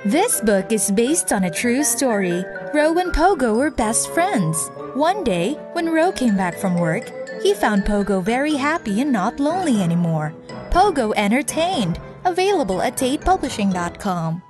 This book is based on a true story. Ro and Pogo were best friends. One day, when Ro came back from work, he found Pogo very happy and not lonely anymore. Pogo Entertained, available at tatepublishing.com.